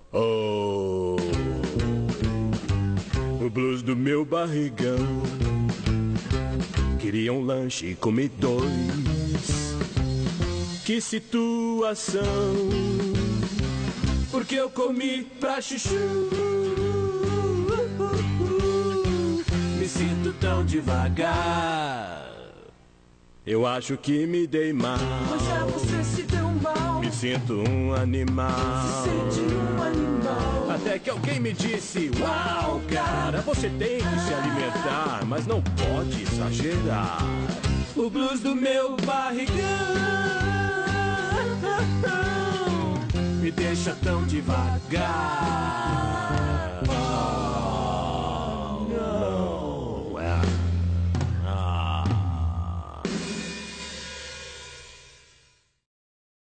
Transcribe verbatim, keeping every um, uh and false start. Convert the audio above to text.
Oh, o blues do meu barrigão. Queria um lanche e comi dois. Que situação, porque eu comi pra chuchu. Me sinto tão devagar. Eu acho que me dei mal. Mas é, você se deu mal. Me sinto um animal. Se sente um animal. Até que alguém me disse: uau, cara, você tem que se alimentar, mas não pode exagerar. O blues do meu barrigão me deixa tão devagar.